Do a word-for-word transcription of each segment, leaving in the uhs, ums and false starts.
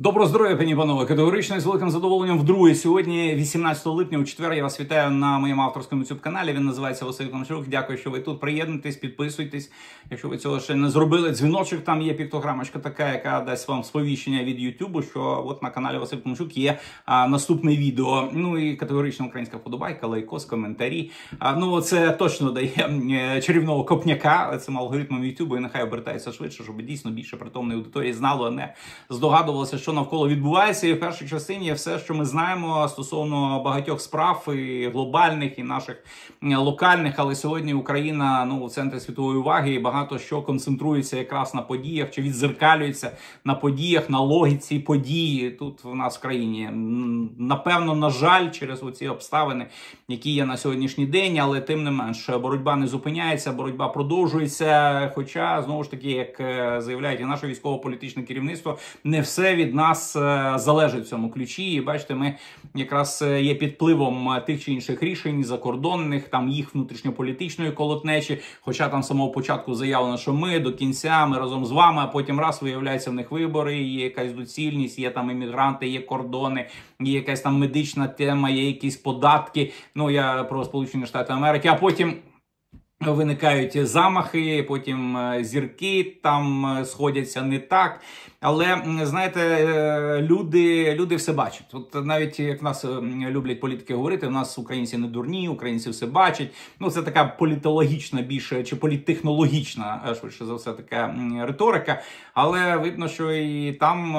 Доброго здоров'я, пані і панове. Категорично і з великим задоволенням вдруге. Сьогодні, вісімнадцятого липня, у четвер, я вас вітаю на моєму авторському ютуб-каналі. Він називається Василь Климчук. Дякую, що ви тут. Приєднуйтесь, підписуйтесь. Якщо ви цього ще не зробили, дзвіночок там є, піктограмочка така, яка дасть вам сповіщення від Ютубу, що от на каналі Василь Климчук є а, наступне відео. Ну і категорично українська вподобайка, лайкос, коментарі. А, ну це точно дає чарівного копняка цим алгоритмом Ютубу, і нехай обертається швидше, щоб дійсно більше притомної аудиторії знало, а не здогадувалося, що навколо відбувається. І в першій частині все, що ми знаємо стосовно багатьох справ, і глобальних, і наших локальних. Але сьогодні Україна, ну, в центрі світової уваги, і багато що концентрується якраз на подіях, чи відзеркалюється на подіях, на логіці події тут в нас в країні. Напевно, на жаль, через оці обставини, які є на сьогоднішній день, але тим не менш, боротьба не зупиняється, боротьба продовжується. Хоча, знову ж таки, як заявляють і наше військово-політичне керівництво, не все від нас залежить в цьому ключі. І бачите, ми якраз є під впливом тих чи інших рішень закордонних, там їх внутрішньополітичної колотнечі, хоча там з самого початку заявлено, що ми до кінця, ми разом з вами, а потім раз виявляється в них вибори, є якась доцільність, є там іммігранти, є кордони, є якась там медична тема, є якісь податки, ну я про Сполучені Штати Америки, а потім виникають замахи, потім зірки там сходяться не так. Але, знаєте, люди, люди все бачать. От навіть, як нас люблять політики говорити, у нас українці не дурні, українці все бачать. Ну, це така політологічна більше, чи політтехнологічна, швидше за все, така риторика. Але видно, що і там,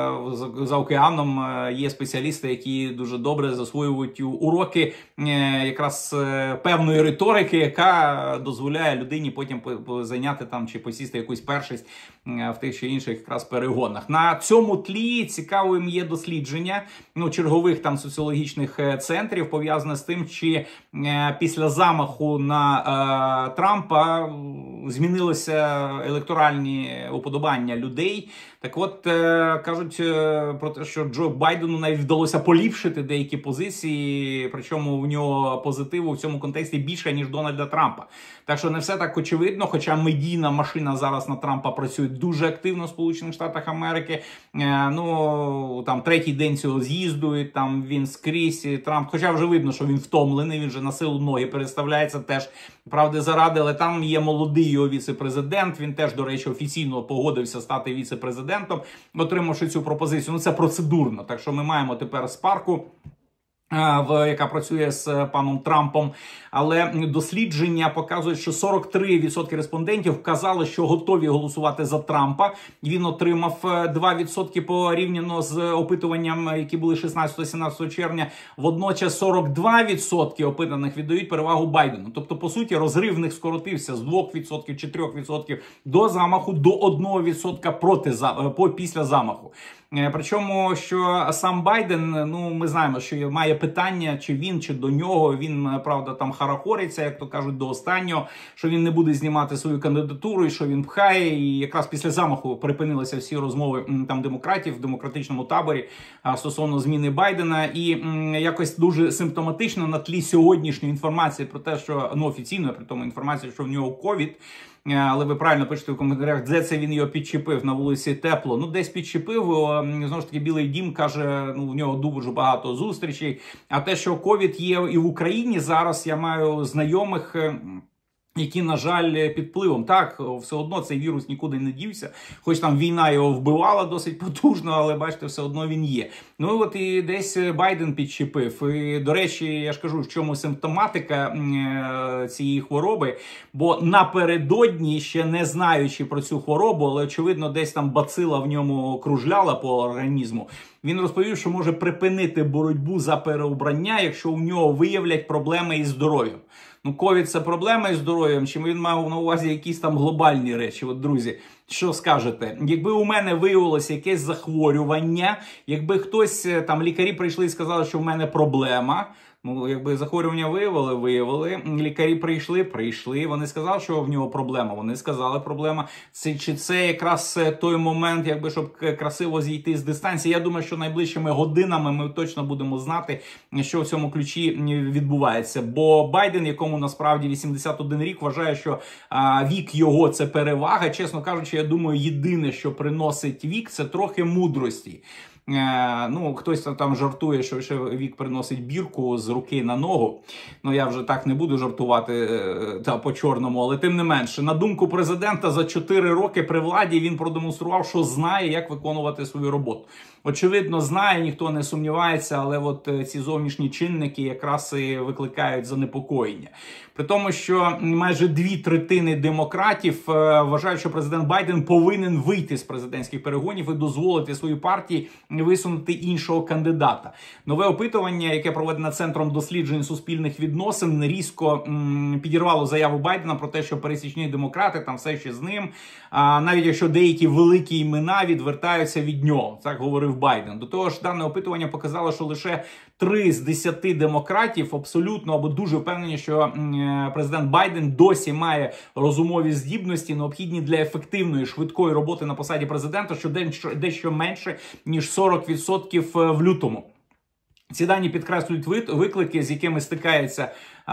за океаном, є спеціалісти, які дуже добре засвоюють уроки якраз певної риторики, яка дозволяє людині потім зайняти там чи посісти якусь першість в тих чи інших якраз перегонах. На цьому тлі цікавим є дослідження, ну, чергових там соціологічних центрів, пов'язане з тим, чи е, після замаху на е, Трампа змінилися електоральні уподобання людей. Так от, е, кажуть е, про те, що Джо Байдену навіть вдалося поліпшити деякі позиції, причому в нього позитиву в цьому контексті більше, ніж Дональда Трампа. Так що не все так очевидно, хоча медійна машина зараз на Трампа працює дуже активно в Сполучених Штатах Америки. Е, ну, там третій день цього з'їзду, і там він скрізь, і Трамп, хоча вже видно, що він втомлений, він вже на силу ноги переставляється теж, правди заради, але там є молодий його віце-президент, він теж, до речі, офіційно погодився стати віце-президентом, отримавши цю пропозицію. Ну, це процедурно, так що ми маємо тепер спарку, В, яка працює з паном Трампом, але дослідження показують, що сорок три відсотки респондентів вказали, що готові голосувати за Трампа. Він отримав два відсотки порівняно з опитуванням, які були шістнадцятого-сімнадцятого червня. Водночас сорок два відсотки опитаних віддають перевагу Байдену. Тобто, по суті, розрив в них скоротився з двох відсотків чи трьох відсотків до замаху до одного відсотка проти, по, після замаху. Причому, що сам Байден, ну, ми знаємо, що має питання, чи він, чи до нього, він, правда, там харахориться, як то кажуть, до останнього, що він не буде знімати свою кандидатуру, і що він пхає, і якраз після замаху припинилися всі розмови там демократів в демократичному таборі стосовно зміни Байдена, і м, якось дуже симптоматично на тлі сьогоднішньої інформації про те, що, ну, офіційно, при тому інформація, що в нього ковід, але ви правильно пишете в коментарях, де це він його підчепив, на вулиці тепло. Ну, десь підчепив, знову ж таки, Білий дім каже, ну, в нього дуже багато зустрічей. А те, що ковід є і в Україні зараз, я маю знайомих, які, на жаль, під впливом. Так, все одно цей вірус нікуди не дівся. Хоч там війна його вбивала досить потужно, але, бачите, все одно він є. Ну, і от і десь Байден підчепив. І, до речі, я ж кажу, в чому симптоматика е цієї хвороби. Бо напередодні, ще не знаючи про цю хворобу, але, очевидно, десь там бацила в ньому кружляла по організму, він розповів, що може припинити боротьбу за переобрання, якщо у нього виявлять проблеми із здоров'ям. Ну, ковід – це проблема із здоров'ям, чи він мав на увазі якісь там глобальні речі? От, друзі, що скажете? Якби у мене виявилося якесь захворювання, якби хтось, там, лікарі прийшли і сказали, що в мене проблема, Ну, якби захворювання виявили, виявили. Лікарі прийшли, прийшли. Вони сказали, що в нього проблема. Вони сказали, проблема. Це, чи це якраз той момент, якби, щоб красиво зійти з дистанції? Я думаю, що найближчими годинами ми точно будемо знати, що в цьому ключі відбувається. Бо Байден, якому насправді вісімдесят один рік, вважає, що а, вік його – це перевага. Чесно кажучи, я думаю, єдине, що приносить вік – це трохи мудрості. Е, ну, хтось там жартує, що ще вік приносить бірку з руки на ногу. Ну, я вже так не буду жартувати е, та по-чорному, але тим не менше. На думку президента, за чотири роки при владі він продемонстрував, що знає, як виконувати свою роботу. Очевидно, знає, ніхто не сумнівається, але от ці зовнішні чинники якраз і викликають занепокоєння. При тому, що майже дві третини демократів вважають, що президент Байден повинен вийти з президентських перегонів і дозволити своїй партії висунути іншого кандидата. Нове опитування, яке проведено Центром досліджень суспільних відносин, різко м, підірвало заяву Байдена про те, що пересічні демократи там все ще з ним, а навіть якщо деякі великі імена відвертаються від нього. Так говорив Байден. До того ж, дане опитування показало, що лише три з десяти демократів абсолютно або дуже впевнені, що президент Байден досі має розумові здібності, необхідні для ефективної, швидкої роботи на посаді президента, що дещо менше, ніж сорок відсотків в лютому. Ці дані підкреслюють виклики, з якими стикається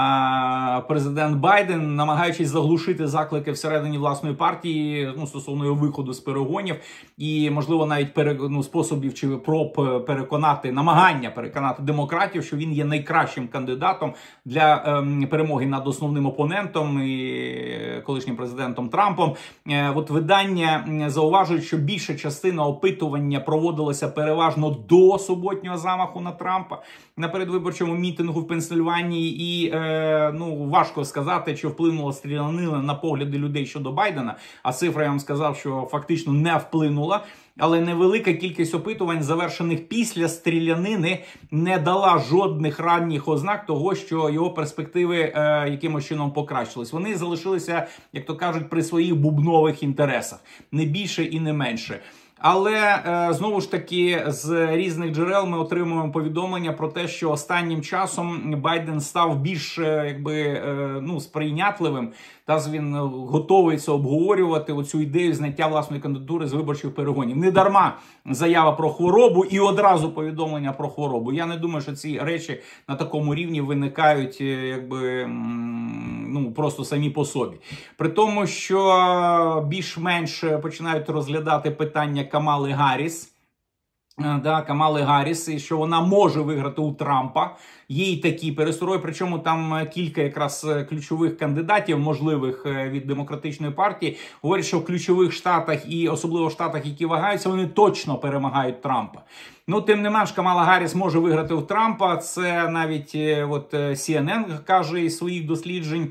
а, президент Байден, намагаючись заглушити заклики всередині власної партії, ну, стосовно його виходу з перегонів і, можливо, навіть пере, ну, способів чи проб переконати, намагання переконати демократів, що він є найкращим кандидатом для ем, перемоги над основним опонентом і колишнім президентом Трампом. Е, от видання зауважують, що більша частина опитування проводилася переважно до суботнього замаху на Трампа на передвиборчому мітингу в Пенсильванії, і е, ну, важко сказати, чи вплинула стрілянина на погляди людей щодо Байдена, а цифра, я вам сказав, що фактично не вплинула. Але невелика кількість опитувань, завершених після стрілянини, не дала жодних ранніх ознак того, що його перспективи е, якимось чином покращились. Вони залишилися, як то кажуть, при своїх бубнових інтересах. Не більше і не менше. Але, е, знову ж таки, з різних джерел ми отримуємо повідомлення про те, що останнім часом Байден став більш, е, якби, е, ну, сприйнятливим, та він готовий це обговорювати, оцю ідею зняття власної кандидатури з виборчих перегонів. Не дарма заява про хворобу і одразу повідомлення про хворобу. Я не думаю, що ці речі на такому рівні виникають, якби, ну, просто самі по собі. При тому, що більш-менш починають розглядати питання Камали Гарріс, Да, Камали Гарріс, і що вона може виграти у Трампа. Є й такі перестрої, причому там кілька якраз ключових кандидатів, можливих від демократичної партії, говорять, що в ключових штатах і особливо в штатах, які вагаються, вони точно перемагають Трампа. Ну, тим не менш, Камала Гарріс може виграти у Трампа. Це навіть от Сі Ен Ен каже із своїх досліджень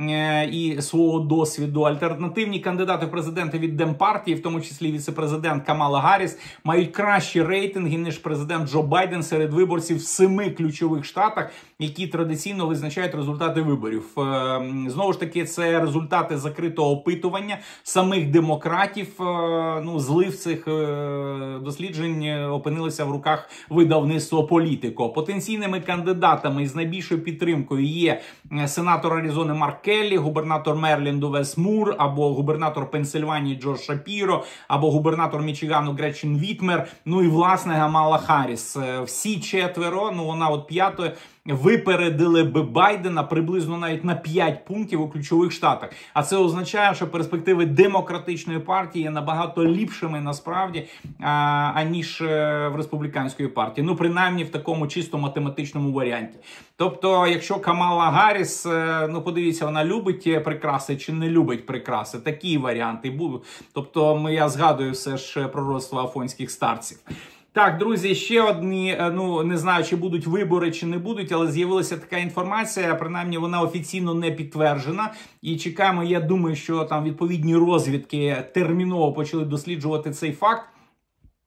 і свого досвіду. Альтернативні кандидати в президенти від Демпартії, в тому числі віце-президент Камала Гарріс, мають кращі рейтинги, ніж президент Джо Байден серед виборців в семи ключових штатах, які традиційно визначають результати виборів. Знову ж таки, це результати закритого опитування самих демократів. Ну, злив цих досліджень опинилися в руках видавництва Політико. Потенційними кандидатами із найбільшою підтримкою є сенатор Аризони Марк Келлі, губернатор Мерленду Вес Мур, або губернатор Пенсильванії Джордж Шапіро, або губернатор Мічигану Гретчен Вітмер, ну і, власне, Камала Гарріс. Всі четверо, ну вона от п'ятою, випередили би Байдена приблизно навіть на п'ять пунктів у ключових штатах. А це означає, що перспективи демократичної партії є набагато ліпшими насправді, а, аніж в республіканської партії. Ну, принаймні в такому чисто математичному варіанті. Тобто, якщо Камала Гарріс, ну подивіться, вона любить прикраси чи не любить прикраси, такі варіанти будуть. Тобто, я згадую все ж пророцтво афонських старців. Так, друзі, ще одні, ну, не знаю, чи будуть вибори, чи не будуть, але з'явилася така інформація, принаймні вона офіційно не підтверджена. І чекаємо, я думаю, що там відповідні розвідки терміново почали досліджувати цей факт.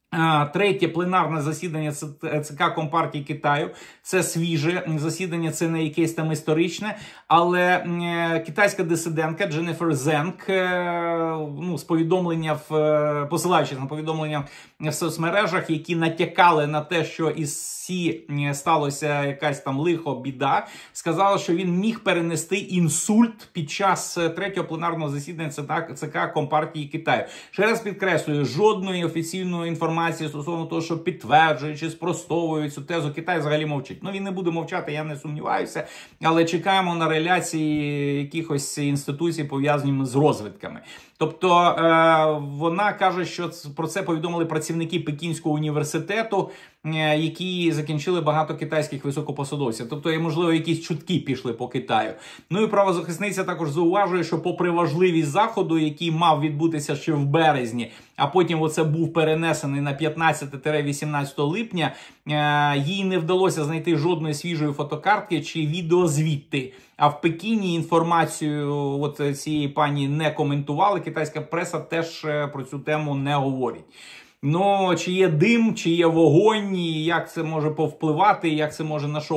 Третє пленарне засідання ЦК Компартії Китаю. Це свіже засідання, це не якесь там історичне, але китайська дисидентка Дженніфер Зенг, ну, з повідомлення, в, посилаючись на повідомлення в соцмережах, які натякали на те, що із Сі сталося якась там лихо, біда, сказала, що він міг перенести інсульт під час третього пленарного засідання ЦК Компартії Китаю. Ще раз підкреслюю, жодної офіційної інформації стосовно того, що підтверджує чи спростовує цю тезу, Китай взагалі мовчить. Ну, він не буде мовчати, я не сумніваюся, але чекаємо на реляції якихось інституцій, пов'язані з розвідками. Тобто е, вона каже, що про це повідомили працівники Пекінського університету, е, які закінчили багато китайських високопосадовців. Тобто, є, можливо, якісь чутки пішли по Китаю. Ну і правозахисниця також зауважує, що попри важливість заходу, який мав відбутися ще в березні, а потім оце був перенесений на п'ятнадцяте-вісімнадцяте липня, е, їй не вдалося знайти жодної свіжої фотокартки чи відео звідти. А в Пекіні інформацію от цієї пані не коментували, китайська преса теж про цю тему не говорить. Ну, чи є дим, чи є вогонь, і як це може повпливати, як це може на що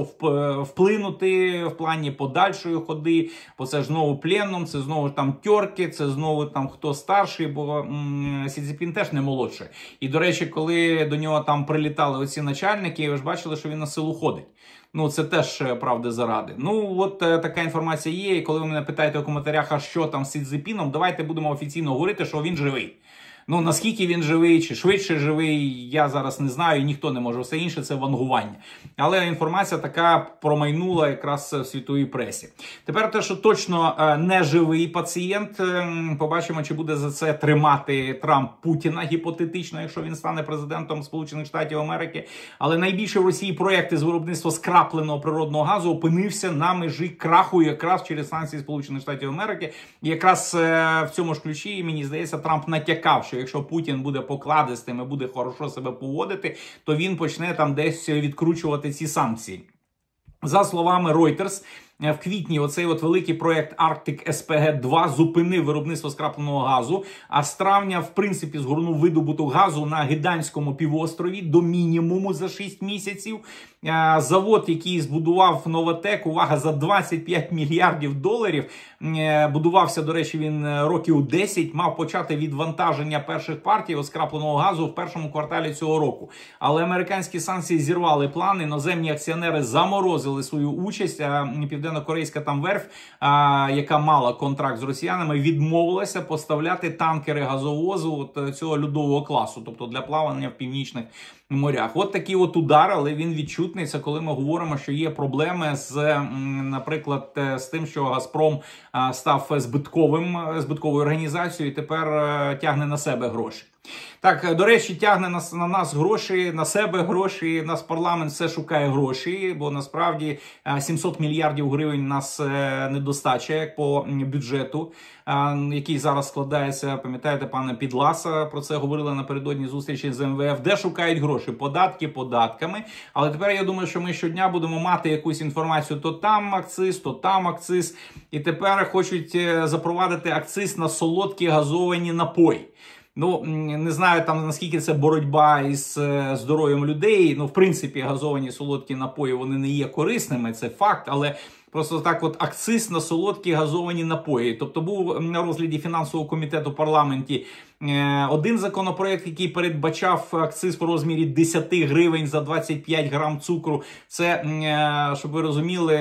вплинути в плані подальшої ходи, бо це ж знову пленум, це знову там тьорки, це знову там хто старший, бо м- Сі Цзіньпін теж не молодший. І, до речі, коли до нього там прилітали оці начальники, ви ж бачили, що він на силу ходить. Ну, це теж правда заради. Ну, от е, така інформація є, і коли ви мене питаєте у коментарях, а що там з Сі Цзіньпіном, давайте будемо офіційно говорити, що він живий. Ну, наскільки він живий, чи швидше живий, я зараз не знаю, ніхто не може. Все інше – це вангування. Але інформація така промайнула якраз в світовій пресі. Тепер те, що точно не живий пацієнт, побачимо, чи буде за це тримати Трамп Путіна, гіпотетично, якщо він стане президентом Сполучених Штатів Америки. Але найбільше в Росії проєкти з виробництва скрапленого природного газу опинився на межі краху якраз через санкції Сполучених Штатів Америки. І якраз в цьому ж ключі, мені здається, Трамп натякав, що якщо Путін буде покладистим і буде хорошо себе поводити, то він почне там десь відкручувати ці санкції. За словами Reuters, в квітні оцей от великий проєкт Arctic Ес Пі Ге два зупинив виробництво скрапленого газу, а з травня, в принципі, згорнув видобуток газу на Гиданському півострові до мінімуму за шість місяців. Завод, який збудував Новотек, увага, за двадцять п'ять мільярдів доларів, будувався, до речі, він років десять, мав почати відвантаження перших партій скрапленого газу в першому кварталі цього року. Але американські санкції зірвали плани, іноземні акціонери заморозили свою участь, а південно-корейська там верфь, а, яка мала контракт з росіянами, відмовилася поставляти танкери газовозу от цього льодового класу, тобто для плавання в північних морях. От такий от удар, але він відчутний. Це коли ми говоримо, що є проблеми з, наприклад, з тим, що Газпром став збитковим, збитковою організацією і тепер тягне на себе гроші. Так, до речі, тягне на, на нас гроші, на себе гроші, нас парламент все шукає гроші, бо насправді сімсот мільярдів гривень нас недостача, як по бюджету, який зараз складається, пам'ятаєте, пане Підласа, про це говорили напередодні зустрічі з Ем Ве Еф, де шукають гроші? Податки податками, але тепер я думаю, що ми щодня будемо мати якусь інформацію, то там акциз, то там акциз, і тепер хочуть запровадити акциз на солодкі газовані напої. Ну, не знаю, там наскільки це боротьба із здоров'ям людей. Ну, в принципі, газовані солодкі напої, вони не є корисними, це факт, але просто так от акциз на солодкі газовані напої. Тобто був на розгляді фінансового комітету в парламенті один законопроект, який передбачав акциз в розмірі десять гривень за двадцять п'ять грам цукру. Це, щоб ви розуміли,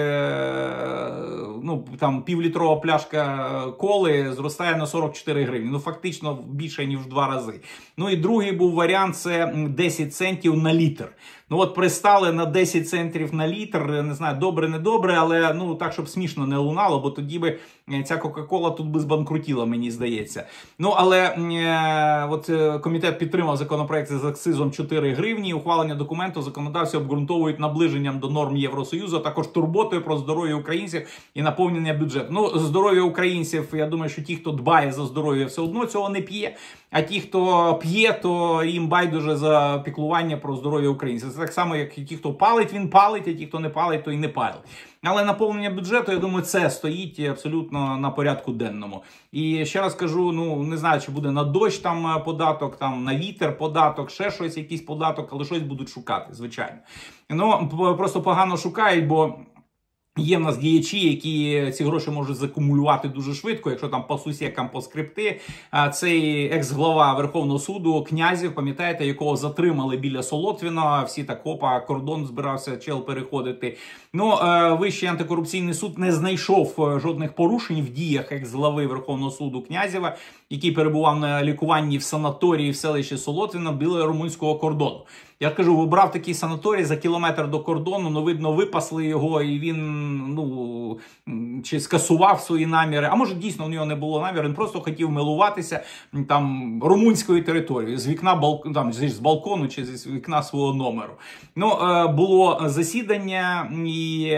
ну, там півлітрова пляшка коли зростає на сорок чотири гривні. Ну, фактично більше, ніж в два рази. Ну, і другий був варіант, це десять центів на літр. Ну, от пристали на десять центів на літр, не знаю, добре-не добре, але, ну, так, щоб смішно не лунало, бо тоді би ця Кока-Кола тут би збанкрутіла, мені здається. Ну, але е, от комітет підтримав законопроект з акцизом чотири гривні, ухвалення документу законодавці обґрунтовують наближенням до норм Євросоюзу, а також турботою про здоров'я українців і наповнення бюджету. Ну, здоров'я українців, я думаю, що ті, хто дбає за здоров'я, все одно цього не п'є, а ті, хто п'є, то їм байдуже за піклування про здоров'я українців. так само, як і ті, хто палить, він палить, а ті, хто не палить, то і не палить. Але наповнення бюджету, я думаю, це стоїть абсолютно на порядку денному. І ще раз кажу, ну, не знаю, чи буде на дощ там податок, там на вітер податок, ще щось, якийсь податок, але щось будуть шукати, звичайно. Ну, просто погано шукають, бо є в нас діячі, які ці гроші можуть закумулювати дуже швидко, якщо там по сусікам, по скрипти. Цей екс-глава Верховного суду Князєв, пам'ятаєте, якого затримали біля Солотвіна, всі так, опа, кордон збирався чел переходити. Ну, Вищий антикорупційний суд не знайшов жодних порушень в діях екс-глави Верховного суду Князєва, який перебував на лікуванні в санаторії в селищі Солотвіна біля румунського кордону. Я кажу, вибрав такий санаторій за кілометр до кордону, ну, видно, випасли його, і він, ну, чи скасував свої наміри, а може, дійсно, у нього не було наміру, він просто хотів милуватися там румунською територією, з вікна, балк... там, з балкону, чи з вікна свого номеру. Ну, було засідання, і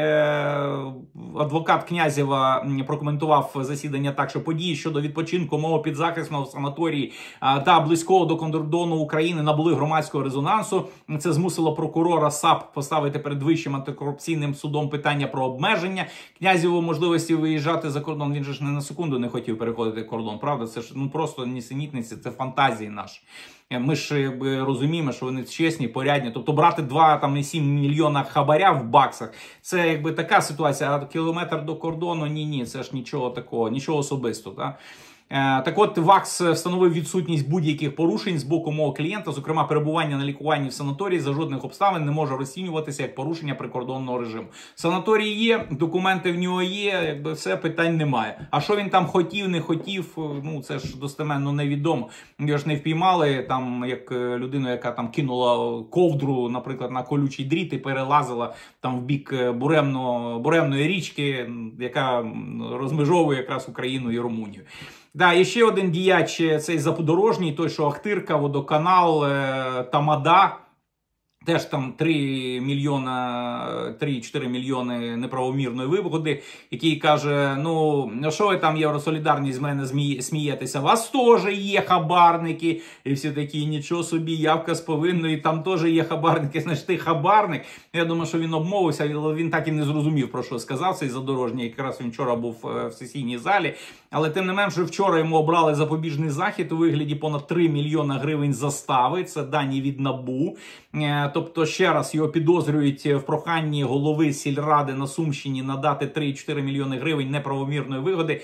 адвокат Князєва прокоментував засідання так, що події щодо відпочинку мого підзахисного в санаторії та близького до кордону України набули громадського резонансу. Це змусило прокурора САП поставити перед Вищим антикорупційним судом питання про обмеження Князєву можливості виїжджати за кордон. Він же ж не на секунду не хотів переходити кордон, правда? Це ж, ну, просто нісенітниці, це фантазії наші. Ми ж якби розуміємо, що вони чесні, порядні. Тобто брати два там сім мільйона хабаря в баксах, це якби така ситуація, а кілометр до кордону, ні-ні, це ж нічого такого, нічого особистого, так? Так от, ВАКС встановив відсутність будь-яких порушень з боку мого клієнта, зокрема, перебування на лікуванні в санаторії за жодних обставин не може розцінюватися як порушення прикордонного режиму. Санаторій є, документи в нього є, якби все, питань немає. А що він там хотів, не хотів, ну це ж достеменно невідомо. Його ж не впіймали, там, як людину, яка там кинула ковдру, наприклад, на колючий дріт і перелазила там в бік буремно, буремної річки, яка розмежовує якраз Україну і Румунію. Да, і ще один діяч, цей Заподорожній, той, що Ахтирка, водоканал, е, Тамада, теж там три мільйона, три-чотири мільйони неправомірної вигоди, який каже, ну, що ви там, Євросолідарність, з мене смієтеся, у вас теж є хабарники, і всі такі, нічого собі, явка з повинною, там теж є хабарники, значить ти хабарник. Я думаю, що він обмовився, але він так і не зрозумів, про що сказав цей Задорожній, якраз він вчора був в сесійній залі, але тим не менше вчора йому обрали запобіжний захід у вигляді понад три мільйона гривень застави, це дані від НАБУ. Тобто, ще раз, його підозрюють в проханні голови сільради на Сумщині надати три-чотири мільйони гривень неправомірної вигоди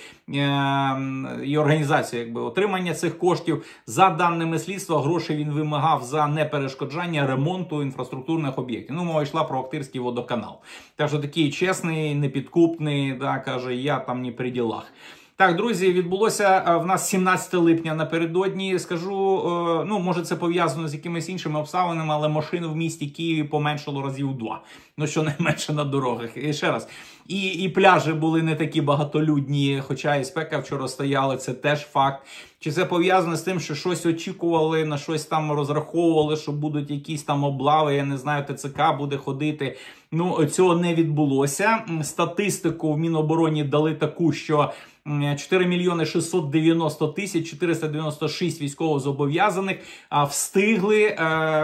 і організацію якби, отримання цих коштів. За даними слідства, гроші він вимагав за неперешкоджання ремонту інфраструктурних об'єктів. Ну, мова йшла про Охтирський водоканал. Так що такий чесний, непідкупний, да, каже, я там не при ділах. Так, друзі, відбулося в нас сімнадцяте липня напередодні. Скажу, ну, може це пов'язано з якимись іншими обставинами, але машин в місті Києві поменшало разів два. Ну, щонайменше на дорогах. І ще раз, і, і пляжі були не такі багатолюдні, хоча і спека вчора стояла, це теж факт. Чи це пов'язано з тим, що щось очікували, на щось там розраховували, що будуть якісь там облави, я не знаю, ТЦК буде ходити. Ну, цього не відбулося. Статистику в Мінобороні дали таку, що чотири мільйони шістсот дев'яносто тисяч чотириста дев'яносто шість військовозобов'язаних встигли е,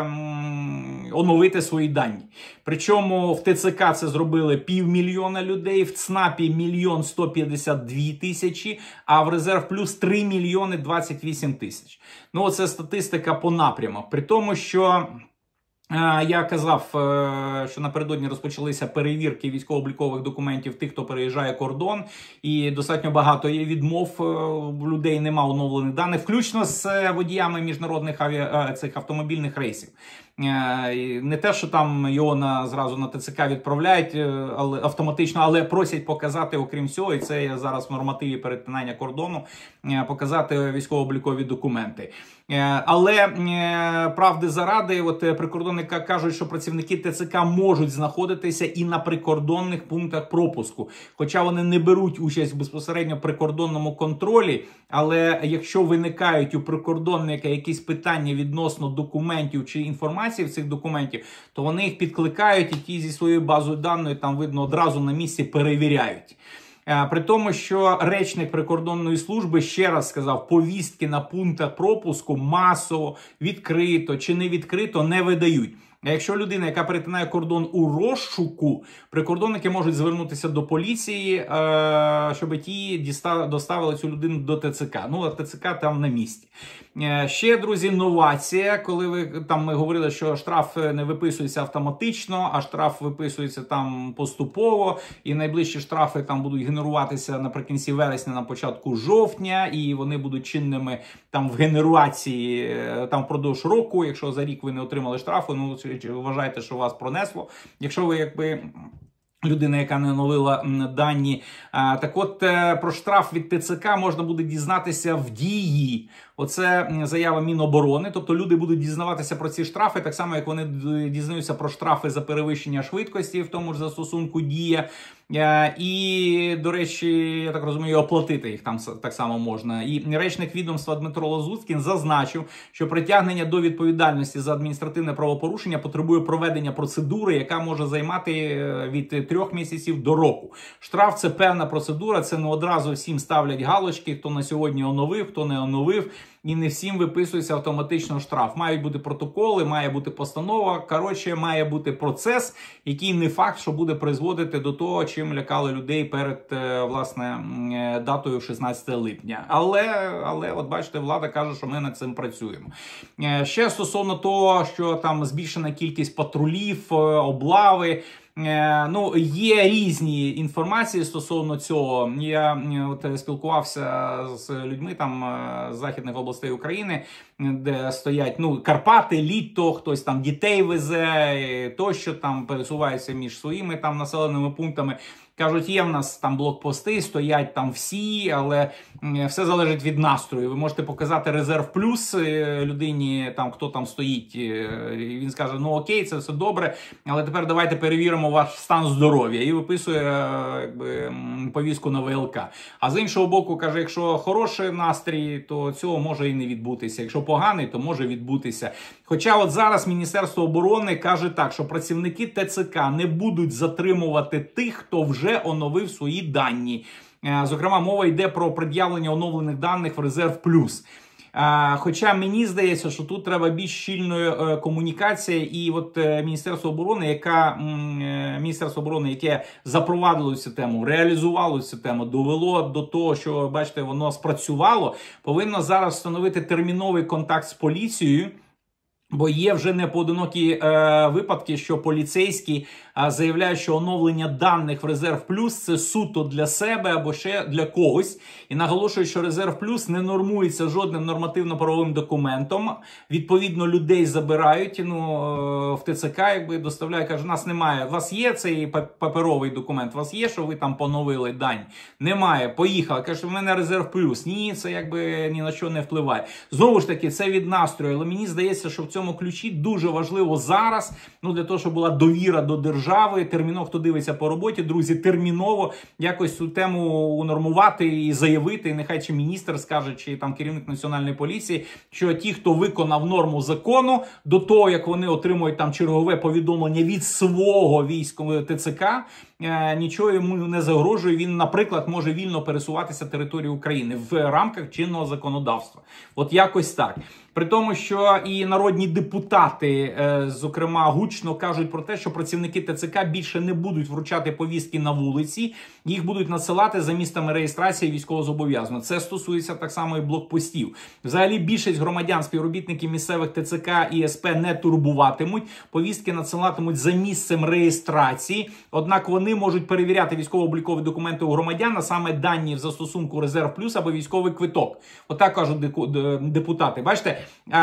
оновити свої дані. Причому в ТЦК це зробили півмільйона людей, в ЦНАПі мільйон сто п'ятдесят дві тисячі, а в Резерв Плюс три мільйони двадцять вісім тисяч. Ну, оце статистика по напрямах. При тому, що я казав, що напередодні розпочалися перевірки військово-облікових документів тих, хто переїжджає кордон, і достатньо багато є відмов, в людей нема оновлених даних, включно з водіями міжнародних авіа... цих автомобільних рейсів. Не те, що там його на, зразу на ТЦК відправляють але, автоматично, але просять показати, окрім цього, і це є зараз в нормативі перетинання кордону, показати військово-облікові документи. Але правди заради, от прикордонники кажуть, що працівники ТЦК можуть знаходитися і на прикордонних пунктах пропуску. Хоча вони не беруть участь безпосередньо в прикордонному контролі, але якщо виникають у прикордонника якісь питання відносно документів чи інформації в цих документів, то вони їх підкликають і ті зі своєю базою даних, там видно, одразу на місці перевіряють. При тому, що речник прикордонної служби ще раз сказав, повістки на пунктах пропуску масово, відкрито чи не відкрито не видають. А якщо людина, яка перетинає кордон у розшуку, прикордонники можуть звернутися до поліції, щоб ті доставили цю людину до ТЦК. Ну, а ТЦК там на місці. Ще, друзі, новація, коли ви там ми говорили, що штраф не виписується автоматично, а штраф виписується там поступово, і найближчі штрафи там будуть генеруватися наприкінці вересня, на початку жовтня, і вони будуть чинними там в генерації там впродовж року. Якщо за рік ви не отримали штрафу, ну вважайте, що вас пронесло. Якщо ви якби людина, яка не оновила дані. Так от, про штраф від ТЦК можна буде дізнатися в дії. Оце заява Міноборони. Тобто люди будуть дізнаватися про ці штрафи, так само, як вони дізнаються про штрафи за перевищення швидкості, в тому ж застосунку Дія. І, до речі, я так розумію, оплатити їх там так само можна. І речник відомства Дмитро Лазуцький зазначив, що притягнення до відповідальності за адміністративне правопорушення потребує проведення процедури, яка може займати від трьох місяців до року. Штраф – це певна процедура, це не одразу всім ставлять галочки, хто на сьогодні оновив, хто не оновив. І не всім виписується автоматично штраф. Мають бути протоколи, має бути постанова. Коротше, має бути процес, який не факт, що буде призводити до того, чим лякали людей перед, власне, датою шістнадцяте липня. Але, але, от бачите, влада каже, що ми над цим працюємо. Ще стосовно того, що там збільшена кількість патрулів, облави. Ну, є різні інформації стосовно цього. Я от спілкувався з людьми там з західних областей України, де стоять, ну, Карпати, літо, хтось там дітей везе, тощо там пересуваються між своїми там населеними пунктами. Кажуть, є в нас там блокпости, стоять там всі, але все залежить від настрою. Ви можете показати резерв плюс людині, там хто там стоїть, і він скаже, ну окей, це все добре, але тепер давайте перевіримо ваш стан здоров'я. І виписує якби повістку на ВЛК. А з іншого боку, каже, якщо хороший настрій, то цього може і не відбутися. Якщо поганий, то може відбутися. Хоча от зараз Міністерство оборони каже так, що працівники ТЦК не будуть затримувати тих, хто вже вже оновив свої дані. Зокрема, мова йде про пред'явлення оновлених даних в резерв плюс. Хоча мені здається, що тут треба більш щільної комунікації, і от Міністерство оборони, яка Міністерство оборони, яке запровадило цю тему, реалізувало цю тему, довело до того, що, бачите, воно спрацювало, повинно зараз встановити терміновий контакт з поліцією. Бо є вже непоодинокі е, випадки, що поліцейські е, заявляють, що оновлення даних в резерв плюс це суто для себе або ще для когось. І наголошують, що резерв плюс не нормується жодним нормативно-правовим документом. Відповідно, людей забирають, ну, е, в ТЦК, якби доставляють, каже, у нас немає. У вас є цей паперовий документ? У вас є, що ви там поновили дані? Немає. Поїхали. Каже, в мене резерв плюс. Ні, це якби ні на що не впливає. Знову ж таки, це від настрою. Але мені здається, що в цьому ключі дуже важливо зараз, ну, для того, щоб була довіра до держави, терміново, хто дивиться по роботі, друзі, терміново якось цю тему унормувати і заявити, і нехай чи міністр скаже, чи там керівник національної поліції, що ті, хто виконав норму закону, до того, як вони отримують там чергове повідомлення від свого військового ТЦК, нічого йому не загрожує, він, наприклад, може вільно пересуватися територією України в рамках чинного законодавства. От якось так. При тому, що і народні депутати, зокрема, гучно кажуть про те, що працівники ТЦК більше не будуть вручати повістки на вулиці, їх будуть надсилати за місцями реєстрації військовозобов'язаного. Це стосується так само і блокпостів. Взагалі, більшість громадян, співробітників місцевих ТЦК і СП не турбуватимуть, повістки надсилатимуть за місцем реєстрації, однак вони можуть перевіряти військово-облікові документи у громадян, а саме дані в застосунку резерв плюс або військовий квиток. Отак кажуть депутати. Бачите,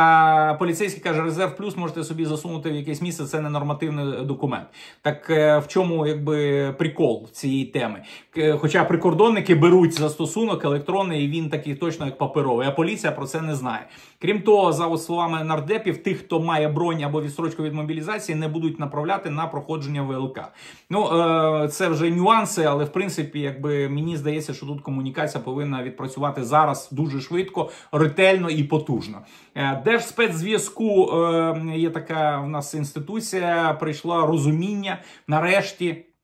а, поліцейський каже, резерв плюс можете собі засунути в якесь місце, це не нормативний документ. Так в чому, якби, прикол цієї теми? Хоча прикордонники беруть застосунок електронний, і він такий точно як паперовий, а поліція про це не знає. Крім того, за словами нардепів, тих, хто має бронь або відстрочку від мобілізації, не будуть направляти на проходження ВЛК. Ну, це вже нюанси, але в принципі, якби, мені здається, що тут комунікація повинна відпрацювати зараз дуже швидко, ретельно і потужно. Держспецзв'язку, є така в нас інституція, прийшла розуміння, нарешті,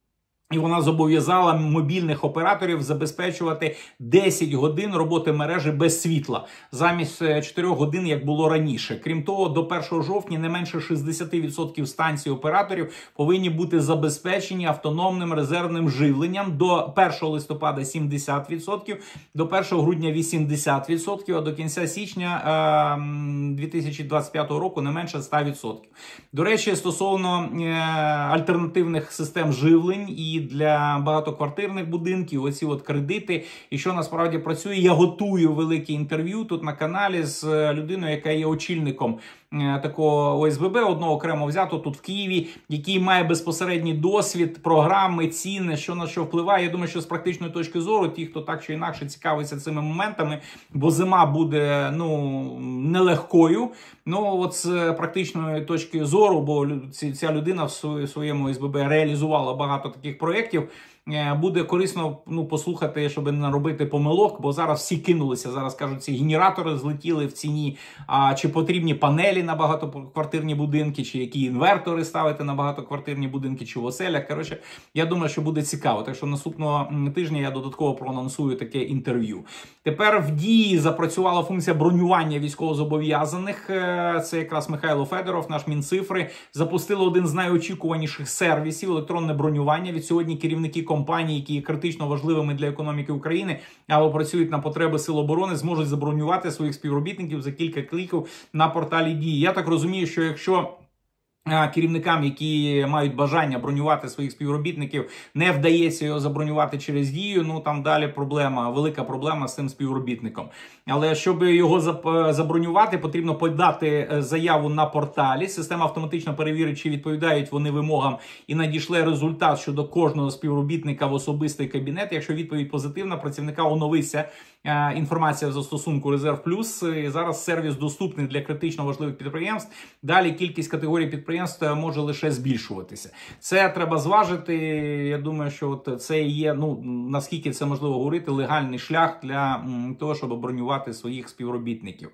І вона зобов'язала мобільних операторів забезпечувати десять годин роботи мережі без світла, замість чотирьох годин, як було раніше. Крім того, до першого жовтня не менше шістдесят відсотків станцій операторів повинні бути забезпечені автономним резервним живленням, до першого листопада сімдесят відсотків, до першого грудня вісімдесят відсотків, а до кінця січня дві тисячі двадцять п'ятого року не менше ста відсотків. До речі, стосовно е, альтернативних систем живлень і для багатоквартирних будинків, оці от кредити, і що насправді працює. Я готую велике інтерв'ю тут на каналі з людиною, яка є очільником такого О С Б Б, одного окремо взято тут в Києві, який має безпосередній досвід, програми, ціни, що на що впливає. Я думаю, що з практичної точки зору, ті, хто так чи інакше цікавиться цими моментами, бо зима буде, ну, нелегкою. Ну, от з практичної точки зору, бо ця людина в своєму О С Б Б реалізувала багато таких проєктів, буде корисно, ну, послухати, щоб не наробити помилок, бо зараз всі кинулися, зараз кажуть, ці генератори злетіли в ціні, а чи потрібні панелі на багатоквартирні будинки, чи які інвертори ставити на багатоквартирні будинки, чи в оселях. Коротше, я думаю, що буде цікаво. Так що наступного тижня я додатково проанонсую таке інтерв'ю. Тепер в дії запрацювала функція бронювання військовозобов'язаних. Це якраз Михайло Федоров, наш Мінцифри, запустили один з найочікуваніших сервісів – електронне бронювання. Від сьогодні керівники компаній, які є критично важливими для економіки України або працюють на потреби Сил оборони, зможуть забронювати своїх співробітників за кілька кліків на порталі Дії. Я так розумію, що якщо керівникам, які мають бажання бронювати своїх співробітників, не вдається його забронювати через Дію, ну там далі проблема, велика проблема з цим співробітником. Але щоб його забронювати, потрібно подати заяву на порталі. Система автоматично перевірить, чи відповідають вони вимогам, і надійшле результат щодо кожного співробітника в особистий кабінет. Якщо відповідь позитивна, працівника оновиться інформація в застосунку Резерв Плюс. І зараз сервіс доступний для критично важливих підприємств. Далі кількість категорій підприємств може лише збільшуватися. Це треба зважити. Я думаю, що от це є, ну, наскільки це можливо говорити, легальний шлях для того, щоб бронювати своїх співробітників.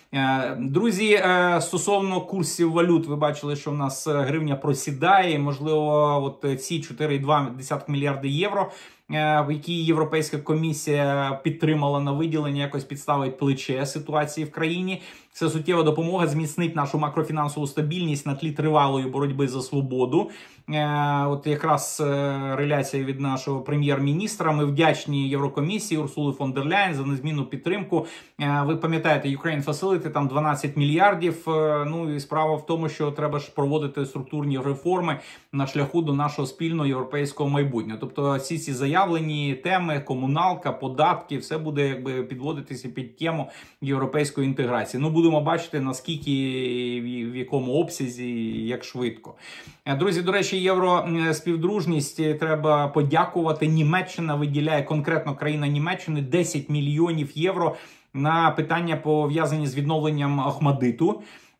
Друзі, стосовно курсів валют, ви бачили, що в нас гривня просідає. Можливо, от ці чотири цілих дві десятих мільярди євро, які Європейська комісія підтримала на виділення, якось підставить плече ситуації в країні. Це суттєва допомога зміцнить нашу макрофінансову стабільність на тлі тривалої боротьби за свободу. От якраз реляція від нашого прем'єр-міністра. Ми вдячні Єврокомісії Урсули фон дер Ляєн за незмінну підтримку. Ви пам'ятаєте, Ukraine Facility, там дванадцять мільярдів. Ну і справа в тому, що треба ж проводити структурні реформи на шляху до нашого спільного європейського майбутнього. Тобто всі ці заявлені теми, комуналка, податки, все буде якби підводитися під тему європейської інтеграції. Ну, будемо бачити, наскільки, в якому обсязі, як швидко. Друзі, до речі, євроспівдружність треба подякувати. Німеччина виділяє, конкретно країна Німеччини, десять мільйонів євро на питання, пов'язані з відновленням Охмадиту.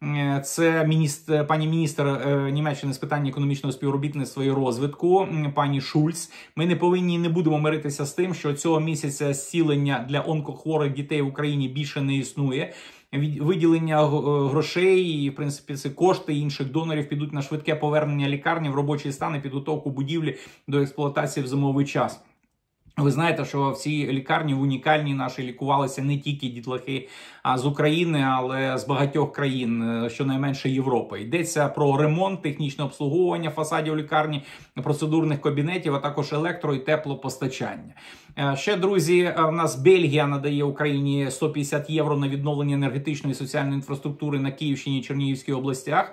Це міністр, пані міністр Німеччини з питань економічного співробітництва і розвитку, пані Шульц. Ми не повинні і не будемо миритися з тим, що цього місяця зцілення для онкохворих дітей в Україні більше не існує. Виділення грошей і, в принципі, це кошти інших донорів підуть на швидке повернення лікарні в робочий стан і підготовку будівлі до експлуатації в зимовий час. Ви знаєте, що в цій лікарні, в унікальній нашій, лікувалися не тільки дітлахи з України, але з багатьох країн, щонайменше Європи. Йдеться про ремонт, технічне обслуговування фасадів лікарні, процедурних кабінетів, а також електро- і теплопостачання. Ще, друзі, в нас Бельгія надає Україні сто п'ятдесят євро на відновлення енергетичної і соціальної інфраструктури на Київщині і Чернігівській областях,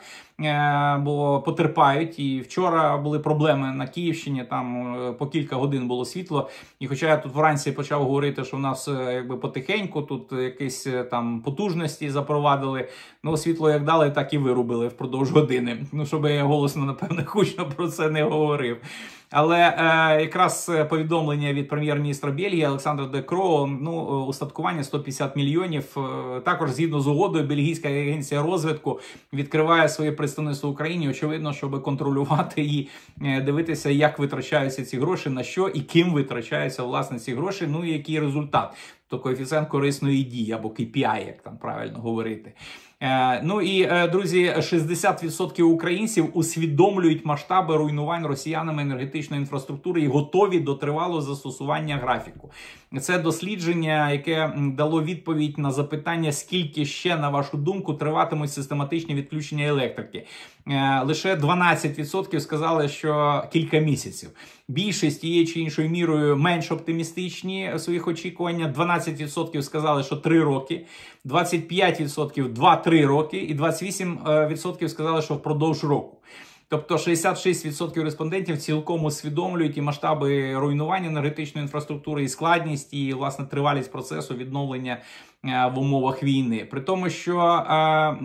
бо потерпають. І вчора були проблеми на Київщині, там по кілька годин було світло. І хоча я тут вранці почав говорити, що в нас якби потихеньку, тут якісь там потужності запровадили, ну світло як дали, так і вирубили впродовж години. Ну, щоб я голосно, напевно, гучно про це не говорив. Але е, якраз повідомлення від прем'єр-міністра Бельгії Олександра Де Кроо, ну, устаткування сто п'ятдесят мільйонів. Е, також згідно з угодою, Бельгійська агенція розвитку відкриває своє представництво в Україні, очевидно, щоб контролювати і е, дивитися, як витрачаються ці гроші, на що і ким витрачаються, власне, ці гроші, ну і який результат. То коефіцієнт корисної дії, або Кей Пі Ай, як там правильно говорити. Ну і, друзі, шістдесят відсотків українців усвідомлюють масштаби руйнувань росіянами енергетичної інфраструктури і готові до тривалого застосування графіку. Це дослідження, яке дало відповідь на запитання, скільки ще, на вашу думку, триватимуть систематичні відключення електрики. Лише дванадцять відсотків сказали, що кілька місяців. Більшість тією чи іншою мірою менш оптимістичні в своїх очікуваннях. дванадцять відсотків сказали, що три роки, двадцять п'ять відсотків два-три роки і двадцять вісім відсотків сказали, що впродовж року. Тобто шістдесят шість відсотків респондентів цілком усвідомлюють і масштаби руйнування енергетичної інфраструктури, і складність, і, власне, тривалість процесу відновлення в умовах війни. При тому, що е,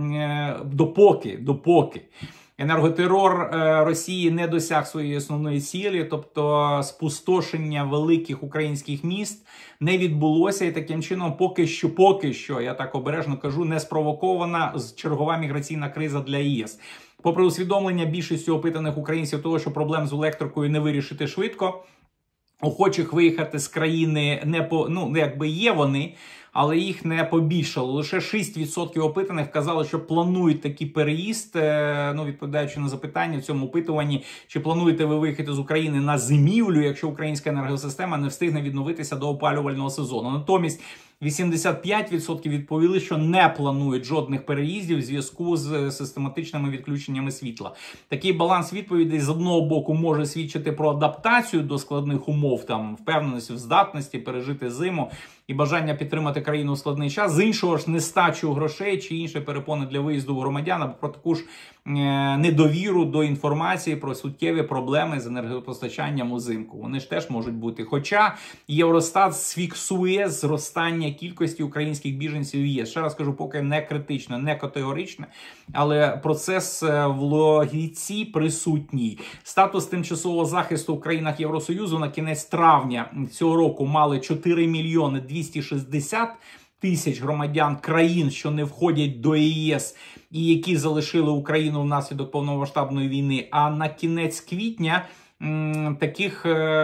е, допоки, допоки енерготерор Росії не досяг своєї основної цілі, тобто спустошення великих українських міст, не відбулося, і таким чином поки що, поки що, я так обережно кажу, не спровокована чергова міграційна криза для ЄС. Попри усвідомлення більшістю опитаних українців того, що проблем з електрикою не вирішити швидко, охочих виїхати з країни не по, ну, якби є вони, але їх не побільшало. Лише шість відсотків опитаних казали, що планують такий переїзд, ну, відповідаючи на запитання в цьому опитуванні, чи плануєте ви виїхати з України на зимівлю, якщо українська енергосистема не встигне відновитися до опалювального сезону. Натомість вісімдесят п'ять відсотків відповіли, що не планують жодних переїздів в зв'язку з систематичними відключеннями світла. Такий баланс відповідей з одного боку може свідчити про адаптацію до складних умов, там, впевненості в здатності пережити зиму і бажання підтримати країну у складний час. З іншого ж, нестачу грошей чи інші перепони для виїзду громадян, або про таку ж е недовіру до інформації про суттєві проблеми з енергопостачанням узимку. Вони ж теж можуть бути. Хоча Євростат сфіксує зростання кількості українських біженців в ЄС. Ще раз кажу, поки не критично, не категорично, але процес в логіці присутній. Статус тимчасового захисту в країнах Євросоюзу на кінець травня цього року мали чотири мільйони двісті шістдесят тисяч громадян країн, що не входять до ЄС і які залишили Україну внаслідок повномасштабної війни. А на кінець квітня таких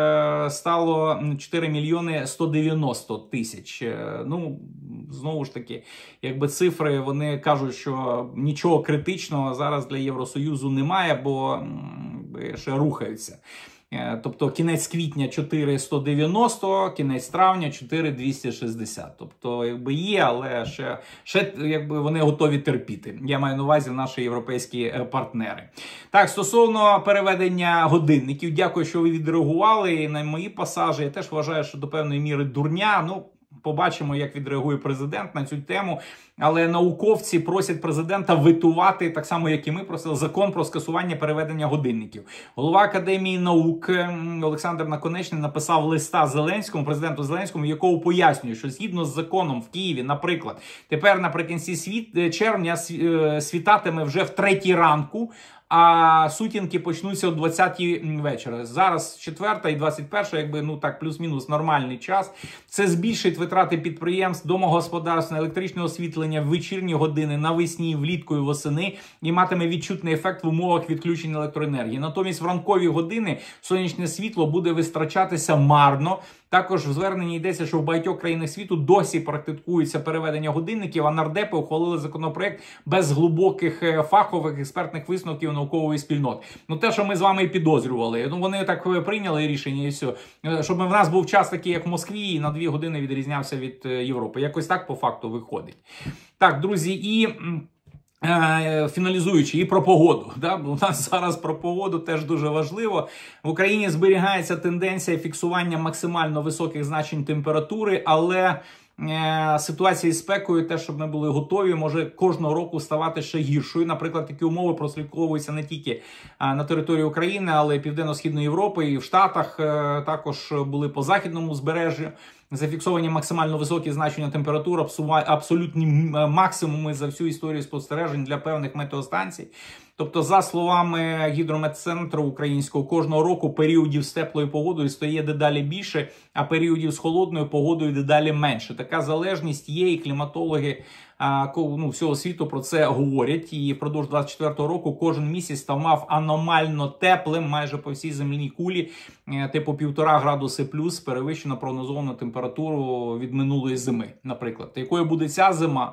стало чотири мільйони сто дев'яносто тисяч. Ну, знову ж таки, якби цифри, вони кажуть, що нічого критичного зараз для Євросоюзу немає, бо ще рухаються. Тобто кінець квітня чотири сто дев'яносто, кінець травня чотири двісті шістдесят. Тобто, якби є, але ще, ще якби вони готові терпіти. Я маю на увазі наші європейські партнери. Так, стосовно переведення годинників, дякую, що ви відреагували на мої пасажі. Я теж вважаю, що до певної міри дурня. Ну, побачимо, як відреагує президент на цю тему. Але науковці просять президента ветувати, так само, як і ми просили, закон про скасування переведення годинників. Голова Академії наук Олександр Наконечний написав листа Зеленському, президенту Зеленському, в якому пояснює, що згідно з законом в Києві, наприклад, тепер наприкінці світ, червня світатиме вже в третій ранку, а сутінки почнуться о двадцятій вечора. Зараз четверта і двадцять перша, якби, ну так, плюс-мінус нормальний час. Це збільшить витрати підприємств, домогосподарств на електричне освітлення в вечірні години, навесні, влітку і восени, і матиме відчутний ефект в умовах відключення електроенергії. Натомість в ранкові години сонячне світло буде витрачатися марно. Також в зверненні йдеться, що в багатьох країнах світу досі практикується переведення годинників, а нардепи ухвалили законопроект без глибоких фахових експертних висновків наукової спільноти. Ну те, що ми з вами і підозрювали. Ну вони так прийняли рішення і все. Щоб в нас був час такий, як в Москві, і на дві години відрізнявся від Європи. Якось так по факту виходить. Так, друзі, і... фіналізуючи, і про погоду. Да? У нас зараз про погоду теж дуже важливо. В Україні зберігається тенденція фіксування максимально високих значень температури, але е, ситуація із спекою, те, щоб ми були готові, може кожного року ставати ще гіршою. Наприклад, такі умови прослідковуються не тільки а, на території України, але й Південно-Східної Європи, і в Штатах е, також були по західному узбережжю. Зафіксовані максимально високі значення температур, абсолютні максимуми за всю історію спостережень для певних метеостанцій. Тобто, за словами гідрометцентру українського, кожного року періодів з теплою погодою стає дедалі більше, а періодів з холодною погодою дедалі менше. Така залежність є, і кліматологи ну, всього світу про це говорять. І впродовж двадцять четвертого року кожен місяць ставав аномально теплим майже по всій земній кулі, типу півтора градуси плюс, перевищено прогнозовану температуру від минулої зими, наприклад. Якою буде ця зима?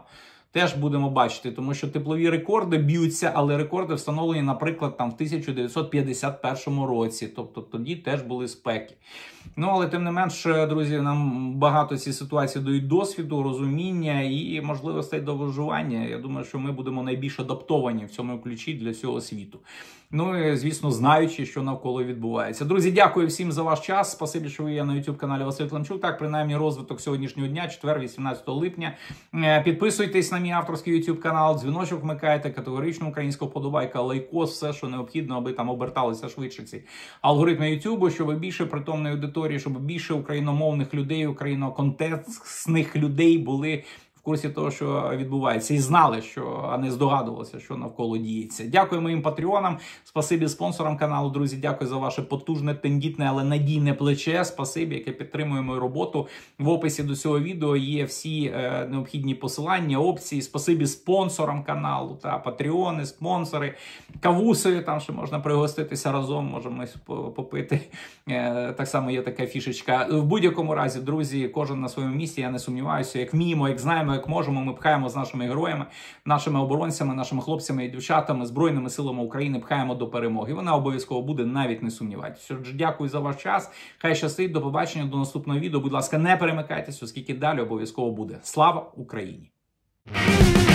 теж будемо бачити, тому що теплові рекорди б'ються, але рекорди встановлені, наприклад, там в тисяча дев'ятсот п'ятдесят першому році, тобто тоді теж були спеки. Ну, але тим не менш, друзі, нам багато ці ситуації дають досвіду, розуміння і можливостей до виживання. Я думаю, що ми будемо найбільш адаптовані в цьому ключі для всього світу. Ну і, звісно, знаючи, що навколо відбувається. Друзі, дякую всім за ваш час. Спасибі, що ви є на YouTube-каналі Василь Климчук. Так, принаймні, розвиток сьогоднішнього дня, четвер, вісімнадцятого липня. Підписуйтесь на мій авторський YouTube-канал, дзвіночок вмикайте, категорично українська вподобайка, лайкос, все, що необхідно, аби там оберталися швидше ці алгоритми YouTube, щоб більше притомної аудиторії, щоб більше україномовних людей, україноконтекстних людей були в курсі того, що відбувається, і знали, що, а не здогадувалися, що навколо діється. Дякую моїм патреонам, спасибі спонсорам каналу, друзі, дякую за ваше потужне, тендітне, але надійне плече, спасибі, яке підтримує мою роботу. В описі до цього відео є всі е, необхідні посилання, опції, спасибі спонсорам каналу, та патреони, спонсори, кавусові, там ще можна пригоститися разом, можемо попити. Е, так само є така фішечка. В будь-якому разі, друзі, кожен на своєму місці, я не сумніваюся, як вміємо, як знаємо, як можемо, ми пхаємо з нашими героями, нашими оборонцями, нашими хлопцями і дівчатами, Збройними силами України, пхаємо до перемоги. Вона обов'язково буде, навіть не сумнівайтеся. Отже, дякую за ваш час. Хай щастить, до побачення, до наступного відео. Будь ласка, не перемикайтеся, оскільки далі обов'язково буде. Слава Україні!